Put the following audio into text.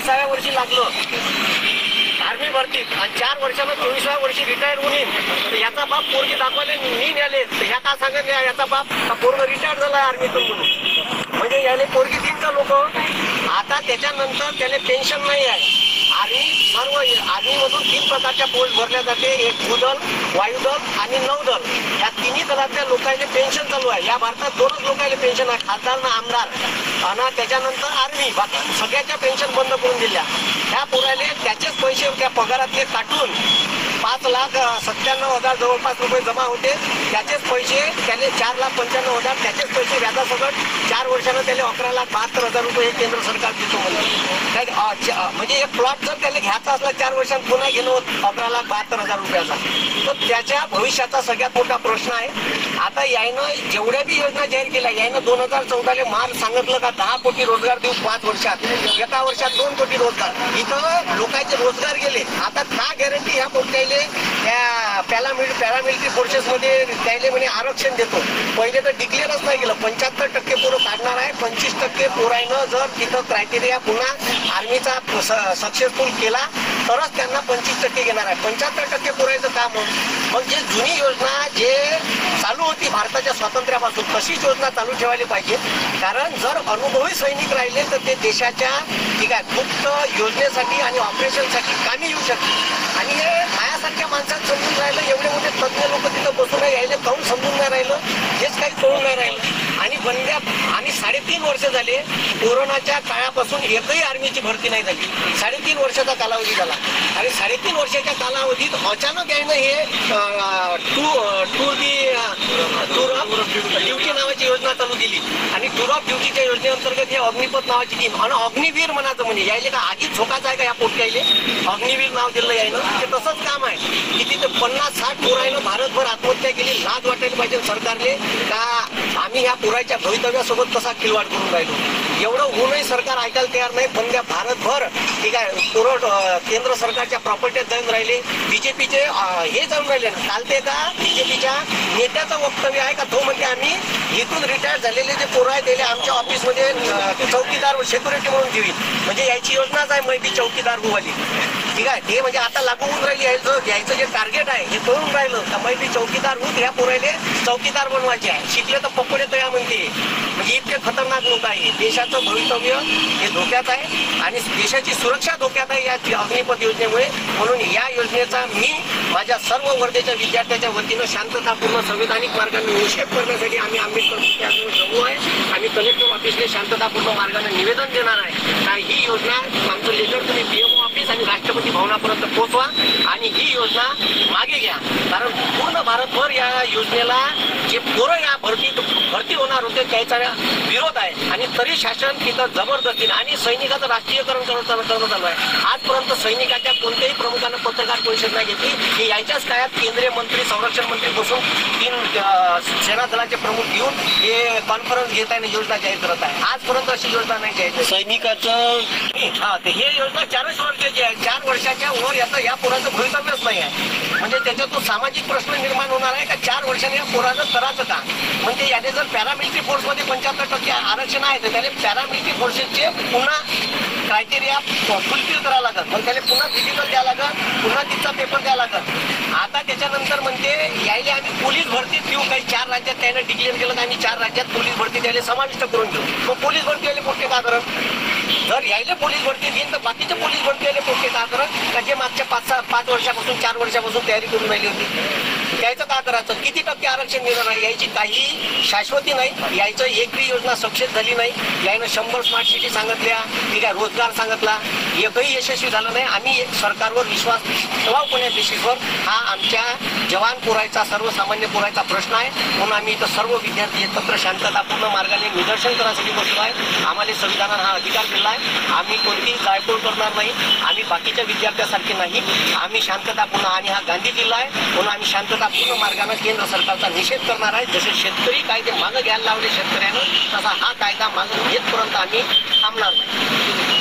23व्या वर्षी लागलो आर्मी भरतीत आणि 4 वर्षानं 24व्या वर्षी रिटायर होऊन येईन, तर याचा बाप पोरगी दाखवायला मी नेले, तर ह्या का सांगत याचा बाप पोरग रिटायर झाला आर्मीतून म्हणून, म्हणजे याले पोरगी देईन का लोक. आता त्याच्यानंतर त्याला पेन्शन नाही आहे. आर्मीमधून 3 प्रकारच्या पोस्ट भरल्या जाते, एक भूदल, वायुदल आणि नौदल. या तिन्ही दलातल्या लोकांचे पेन्शन चालू आहे. या भारतात 2च लोकांना पेन्शन आहे, खासदार ना आमदार, आणि त्याच्यानंतर आर्मी. बाकी सगळ्याच्या पेन्शन बंद करून दिल्या. ह्या पोराले त्याचेच पैसे त्या पगारातले काटून 5,97,000 जवळपास रुपये जमा होते. त्याचेच पैसे त्याने 4,95,000 त्याचेच पैसे व्याजासकट 4 वर्षानं त्याला 11,72,000 रुपये केंद्र सरकार देतो म्हणजे एक प्लॉट जर त्याला घ्यायचा असला 4 वर्षात पुन्हा घेणं 11,72,000 रुपयाचा, तर त्याच्या भविष्याचा सगळ्यात मोठा प्रश्न आहे. आता यायनं जेवढ्या बी योजना जाहीर केल्या, यायनं 2014 मार्च सांगितलं का 10 कोटी रोजगार देऊ 5 वर्षात, एका वर्षात 2 कोटी रोजगार. इथं लोकांचे रोजगार गेले. आता का गॅरंटी ह्या पोट्याले त्या पॅरामिलिटरी फोर्सेस मध्ये त्याले म्हणे आरक्षण देतो. पहिले तर डिक्लेअरच नाही केलं. 75% पोरं काढणार आहे. 25% पोरायनं जर तिथं क्रायटेरिया पुन्हा आर्मीचा सक्सेसफुल केला तरच त्यांना 25% घेणार आहे. 75% पोरायचं काम. मग जे जुनी योजना जे चालू होती भारताच्या स्वातंत्र्यापासून, तशीच योजना चालू ठेवायला पाहिजे. कारण जर अनुभवी सैनिक राहिले तर ते देशाच्या ठीक आहे गुप्त योजनेसाठी आणि ऑपरेशनसाठी कामी येऊ शकते. आणि हे माझ्यासारख्या माणसात समजून राहिलं, एवढे मोठे तज्ञ लोक तिथं बसून राहिले, काहून समजून नाही राहिलं, हेच काही कळून नाही राहिलं. आणि आणि 3.5 वर्ष झाले कोरोनाच्या काळापासून एकही आर्मीची भरती नाही झाली. 3.5 वर्षाचा कालावधी झाला. आणि 3.5 वर्षाच्या कालावधीत अचानक यायनं हे टूर ऑफ ड्युटी नावाची योजना चालू दिली. आणि टूर ऑफ ड्युटीच्या योजनेअंतर्गत हे अग्निपथ नावाची टीम आणि अग्निवीर म्हणायचं म्हणजे यायले का आधीच झोकाचा आहे का या पोट्याले अग्निवीर नाव दिलं यायनं. ते तसंच काम आहे की तिथे 50-60 पोरायनं भारतभर आत्महत्या केली. लाज वाटायला पाहिजे सरकारने का आम्ही ह्या पोराच्या भवितव्यासोबत कसा खिलवाड करून राहिलो. एवढं होऊनही सरकार ऐकायला तयार नाही. पण त्या भारतभर ठीक आहे पोरं केंद्र सरकारच्या प्रॉपर्टीत जाऊन राहिले. बीजेपीचे हे जाऊन राहिले ना. चालते का बीजेपीच्या नेत्याचं वक्तव्य आहे का तो म्हणजे आम्ही इथून रिटायर झालेले जे पोरं आहेत त्याला आमच्या ऑफिसमध्ये चौकीदार सिक्युरिटी म्हणून ठेवी. म्हणजे याची योजनाच आहे मैत्री चौकीदार होवाली. ठीक आहे ते म्हणजे आता लागू होऊन राहिली. यायचं जे टार्गेट आहे हे कळून राहिलं का मैत्री चौकीदार होत ह्या पोरायले चौकीदार बनवायचे आहे. शिकले तर पकडे तया म्हणते. म्हणजे इतके खतरनाक लोक आहे. देशाचं भवितव्य हे धोक्यात आहे आणि देशाची सुरक्षा धोक्यात आहे या अग्निपथ योजनेमुळे. म्हणून या योजनेचा मी माझ्या सर्व वर्गाच्या विद्यार्थ्याच्या वतीनं शांततापूर्ण संविधानिक मार्गाने निषेध करण्यासाठी आम्ही आंबेडकर जमू आहे. आम्ही कलेक्टर ऑफिसने शांततापूर्ण मार्गाने निवेदन देणार आहे का ही योजना आमचं लेटर तुम्ही पीएमओ ऑफिस आणि राष्ट्रपती भवनापर्यंत पोहोचवा आणि ही योजना मागे घ्या. कारण पूर्ण भारतभर या योजनेला जे पोरं या भरती होणार होते त्याचा विरोध आहे. आणि तरी शासन तिथं जबरदस्तीने आणि सैनिकाचं राष्ट्रीयकरण करणं चालू आहे. आजपर्यंत सैनिकाच्या कोणत्याही प्रमुखानं पत्रकार परिषद नाही घेतली. ही याच्याच काळात केंद्रीय मंत्री संरक्षण मंत्री बसून 3 सेना दलाचे प्रमुख घेऊन हे कॉन्फरन्स घेत आहे योजना जाहीर करत आहे. आजपर्यंत अशी योजना नाही जाहीर. सैनिकाचं हे योजना 4 वर्षाची आहे. 4 वर्षाच्या वर याचं या पोराचं भवितव्यच नाही आहे. म्हणजे त्याच्यातून सामाजिक प्रश्न निर्माण होणार आहे का 4 वर्षाने या पोरानं करायचं का. म्हणजे याने जर पॅरामिलिटरी फोर्समध्ये 75% आरक्षण आहे तर त्याने पॅरामिलिटरी फोर्सेसचे पुन्हा क्रायटेरिया फुलफिल करावं लागत. मग त्याला पुन्हा फिजिकल द्यावं लागत, पुन्हा तिचा पेपर द्यावं लागत. आता त्याच्यानंतर म्हणते यायले आम्ही पोलीस भरती देऊ. काही 4 राज्यात त्याने डिक्लेअर केलं तर आम्ही 4 राज्यात पोलीस भरती द्यायला समाविष्ट करून घेऊ. मग पोलीस भरती यायला पोटे का करत. जर यायला पोलीस भरती देईन तर बाकीचे पोलीस भरती यायला पोटे का करत का जे मागच्या 5 वर्षापासून 4 वर्षापासून तयारी करून राहिली होती त्याचं का करायचं. किती टक्के आरक्षण देणार आहे याची काही शाश्वती नाही. यायचं एकही योजना सक्सेस झाली नाही. यायनं 100 स्मार्ट सिटी सांगितल्या, ठीक आहे रोजगार सांगितला, एकही यशस्वी झालं नाही. आम्ही सरकारवर विश्वास ठेवावपणे बेसिसवर हा आमच्या जवान पुरायचा सर्वसामान्य पुरायचा प्रश्न आहे. म्हणून आम्ही इथं सर्व विद्यार्थी एकत्र शांततापूर्ण मार्गाने निदर्शन करण्यासाठी बसलो आहे. आम्हाला संविधानानं हा अधिकार दिला आहे. आम्ही कोणतीही जायतोड करणार नाही. आम्ही बाकीच्या विद्यार्थ्यासारखे नाही. आम्ही शांततापूर्ण आणि हा गांधी जिल्हा आहे म्हणून आम्ही शांततापूर्ण मार्गाने केंद्र सरकारचा निषेध करणार आहे. जसे शेतकरी कायदे मागं घ्यायला लावले शेतकऱ्यानं तसा हा कायदा मागं घेतपर्यंत आम्ही थांबणार नाही.